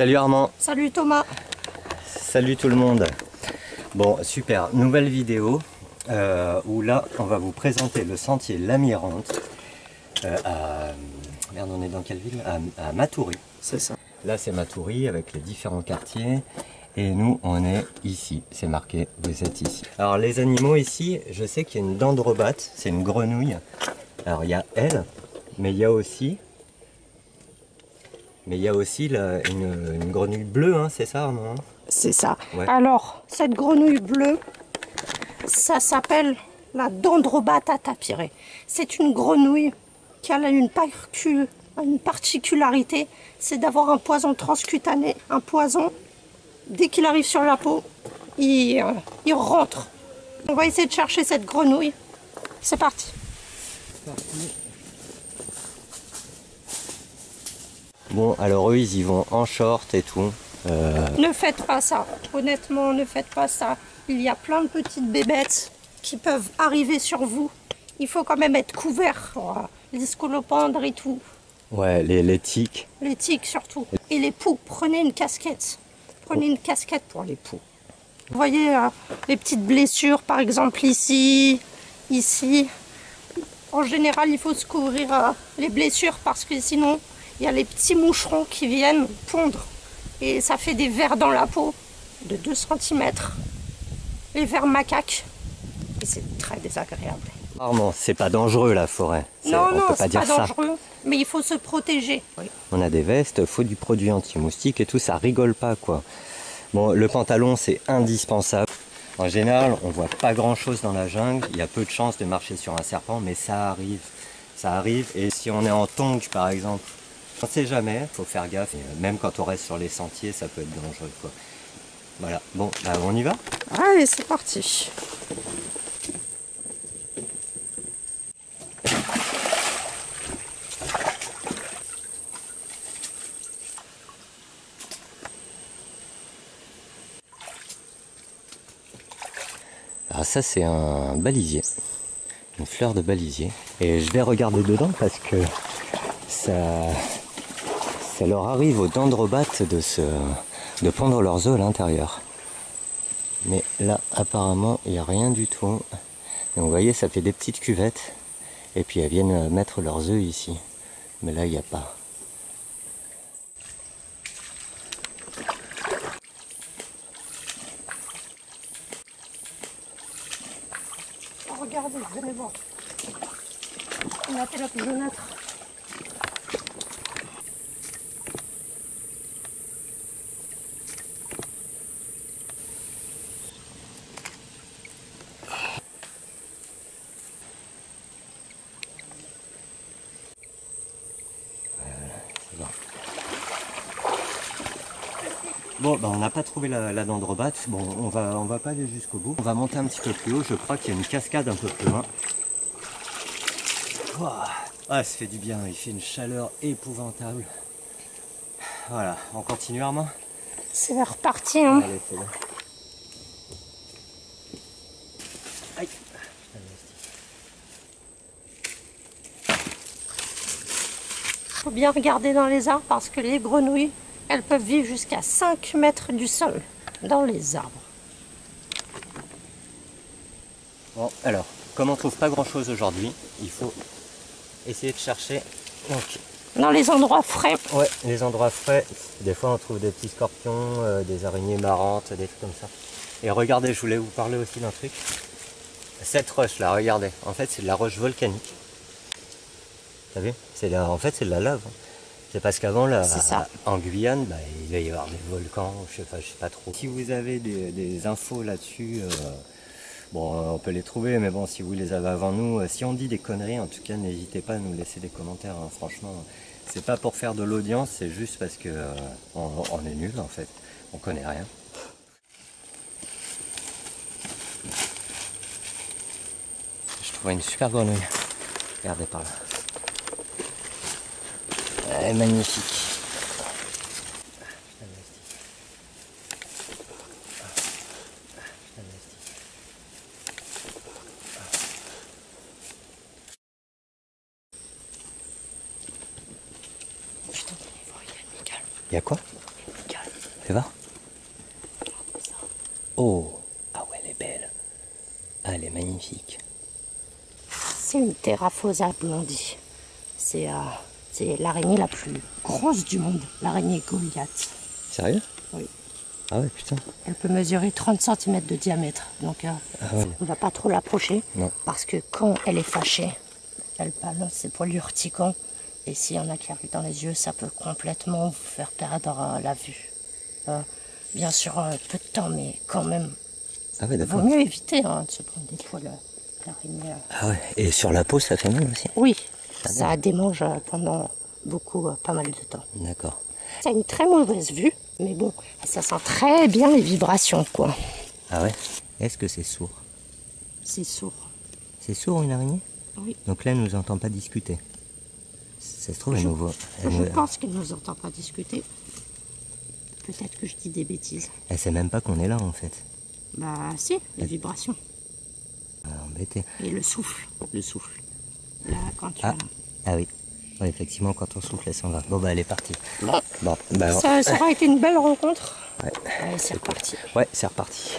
Salut Armand. Salut Thomas. Salut tout le monde. Bon, super, nouvelle vidéo où là, on va vous présenter le sentier L'Amirante à... Merde, on est dans quelle ville? À Matoury. C'est ça. Là, c'est Matoury avec les différents quartiers. Et nous, on est ici. C'est marqué, vous êtes ici. Alors, les animaux ici, je sais qu'il y a une dendrobate, c'est une grenouille. Alors, il y a elle, mais il y a aussi... une grenouille bleue, hein, c'est ça, Armand? C'est ça. Ouais. Alors, cette grenouille bleue, ça s'appelle la dendrobate à tapirée. C'est une grenouille qui a une particularité, c'est d'avoir un poison transcutané. Un poison, dès qu'il arrive sur la peau, il rentre. On va essayer de chercher cette grenouille. C'est parti. Bon, alors eux, ils y vont en short et tout. Ne faites pas ça. Honnêtement, ne faites pas ça. Il y a plein de petites bébêtes qui peuvent arriver sur vous. Il faut quand même être couvert. Les scolopendres et tout. Ouais, les tiques. Les tiques surtout. Et les poux. Prenez une casquette. Prenez une casquette pour les poux. Vous voyez les petites blessures, par exemple ici, ici. En général, il faut se couvrir les blessures parce que sinon, il y a les petits moucherons qui viennent pondre. Et ça fait des vers dans la peau de 2 cm. Les vers macaques. Et c'est très désagréable. Armand, c'est pas dangereux la forêt. Non, on non, peut pas c'est dire pas ça. dangereux. Mais il faut se protéger. Oui. On a des vestes, faut du produit anti-moustique et tout, ça rigole pas quoi. Bon, le pantalon c'est indispensable. En général, on voit pas grand chose dans la jungle. Il y a peu de chances de marcher sur un serpent, mais ça arrive. Ça arrive. Et si on est en tongs par exemple, on sait jamais, faut faire gaffe. Et même quand on reste sur les sentiers, ça peut être dangereux quoi. Voilà, bon, bah, on y va? Allez, c'est parti. Alors ça c'est un balisier, une fleur de balisier. Et je vais regarder dedans parce que ça leur arrive aux dendrobates de pondre leurs œufs à l'intérieur. Mais là apparemment il n'y a rien du tout. Donc vous voyez, ça fait des petites cuvettes et puis elles viennent mettre leurs œufs ici. Mais là il n'y a pas. Regardez, venez voir. On a fait la jaunâtre. Bon, bah on n'a pas trouvé la dendrobate. Bon, on va pas aller jusqu'au bout. On va monter un petit peu plus haut. Je crois qu'il y a une cascade un peu plus loin. Ouah. Ah, ça fait du bien. Il fait une chaleur épouvantable. Voilà, on continue Armand? C'est reparti, hein. Allez, c'est bon. Aïe. Faut bien regarder dans les arbres parce que les grenouilles, elles peuvent vivre jusqu'à 5 mètres du sol dans les arbres. Bon, alors, comme on trouve pas grand chose aujourd'hui, il faut essayer de chercher. Donc, Dans les endroits frais. ouais, les endroits frais. Des fois, on trouve des petits scorpions, des araignées marrantes, des trucs comme ça. Et regardez, je voulais vous parler aussi d'un truc. Cette roche là, regardez. En fait, c'est de la roche volcanique. Vous savez, en fait, c'est de la lave. C'est parce qu'avant, en Guyane, bah, il va y avoir des volcans, je sais pas trop. Si vous avez des infos là-dessus, bon, on peut les trouver, mais bon, si vous les avez avant nous, si on dit des conneries, en tout cas, n'hésitez pas à nous laisser des commentaires. Hein, franchement, c'est pas pour faire de l'audience, c'est juste parce que on est nul en fait, on connaît rien. Je trouve une super grenouille. Regardez par là. Elle est magnifique. Putain, il y a une migale. Il y a quoi? Une migale. Fais voir. Oh, ah ouais, elle est belle. Ah, elle est magnifique. C'est une Theraphosa blondie. C'est l'araignée la plus grosse du monde, l'araignée Goliath. Sérieux? Oui. Ah ouais, putain. Elle peut mesurer 30 cm de diamètre, donc on ne va pas trop l'approcher, parce que quand elle est fâchée, elle balance ses poils urticants, et s'il y en a qui arrivent dans les yeux, ça peut complètement vous faire perdre la vue. Bien sûr, peu de temps, mais quand même, Ah ouais, il vaut d'accord. mieux éviter de se prendre des poils d'araignée. Ah ouais, et sur la peau, ça fait mal aussi? Oui, ça démange pendant pas mal de temps. D'accord. Ça a une très mauvaise vue, mais bon, ça sent très bien les vibrations, quoi. Ah ouais? Est-ce que c'est sourd? C'est sourd. C'est sourd une araignée? Oui. Donc là, elle nous entend pas discuter. Ça se trouve, elle nous voit. Je pense qu'elle ne nous entend pas discuter. Peut-être que je dis des bêtises. Elle sait même pas qu'on est là, en fait. Bah si, les vibrations. Embêté. Et le souffle. Le souffle. Là, quand tu... Ah oui. Ouais, effectivement, quand on souffle, elle s'en va. Bon, bah, elle est partie. Bon, bah... Ça aura été une belle rencontre. Ouais. Allez, c'est reparti. Ouais, c'est reparti.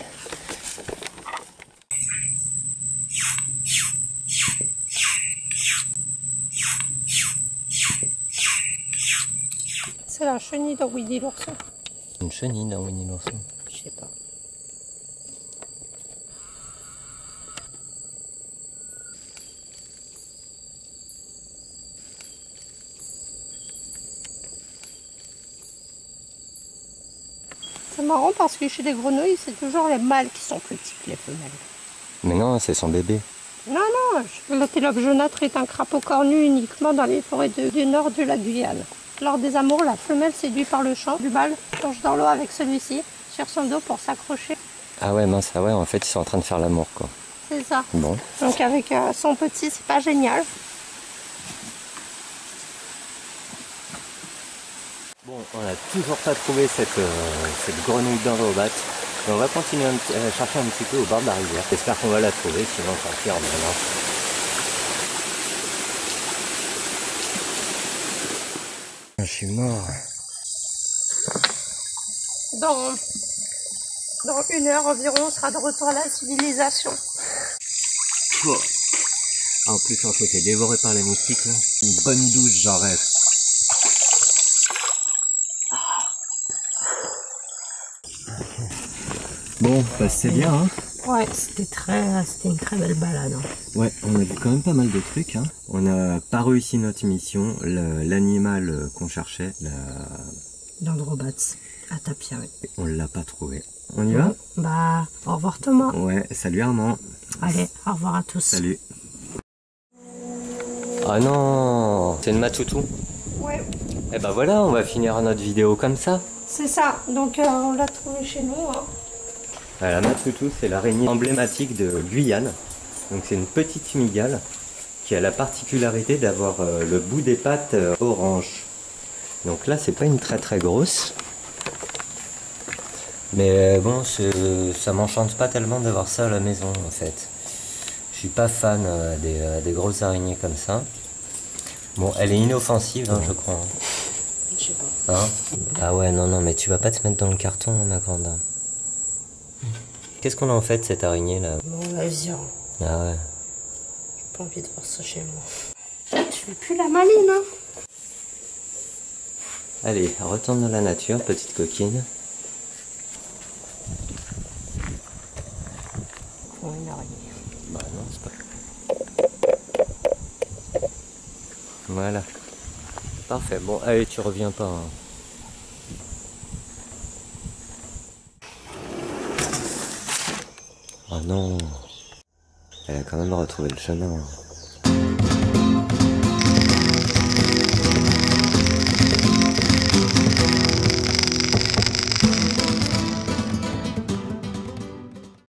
C'est la chenille de Winnie l'ourson. Une chenille dans Winnie l'ourson. Je sais pas. C'est marrant parce que chez les grenouilles, c'est toujours les mâles qui sont plus petits que les femelles. Mais non, c'est son bébé. Non, l'antilope jaunâtre est un crapaud cornu uniquement dans les forêts du nord de la Guyane. Lors des amours, la femelle séduite par le chant du mâle plonge dans l'eau avec celui-ci sur son dos pour s'accrocher. Ah ouais, mince, ah ouais, en fait, ils sont en train de faire l'amour, quoi. C'est ça. Bon. Donc avec son petit, c'est pas génial. Bon, on n'a toujours pas trouvé cette grenouille d'Androbat. On va continuer à chercher un petit peu au bord de la rivière. J'espère qu'on va la trouver, sinon on va partir maintenant. Je suis mort. Dans 1 heure environ, on sera de retour à la civilisation. Oh. En plus, on s'est fait dévorer par les moustiques, là. Une bonne douche, j'en rêve. Bon, bah c'est bien, hein. Ouais, c'était une très belle balade. Hein. Ouais, on a vu quand même pas mal de trucs, hein. On n'a pas réussi notre mission. L'animal qu'on cherchait, L'Androbat, à Tapia. on l'a pas trouvé. On y va? Bah, au revoir Thomas. Ouais, salut Armand. Allez, au revoir à tous. Salut. Ah non, c'est une matoutou. Ouais, Et bah voilà, on va finir notre vidéo comme ça. c'est ça. Donc on l'a trouvé chez nous. Hein. La matoutou, c'est l'araignée emblématique de Guyane. Donc c'est une petite mygale qui a la particularité d'avoir le bout des pattes orange. Donc là, c'est pas une très grosse. Mais bon, ça m'enchante pas tellement d'avoir ça à la maison en fait. Je suis pas fan des grosses araignées comme ça. Bon, elle est inoffensive, hein, je crois. Je sais pas. Hein? Ah ouais, non, mais tu vas pas te mettre dans le carton, ma grande dame. Qu'est-ce qu'on a en fait de cette araignée là? Bon, vas-y. Hein. Ah ouais. J'ai pas envie de voir ça chez moi. Tu fais plus la maline, hein? Allez, retourne dans la nature, petite coquine. Pour une araignée. Bah non, c'est pas... Voilà. Parfait. Bon, allez, tu reviens pas. Hein. Oh non. Elle a quand même retrouvé le chemin.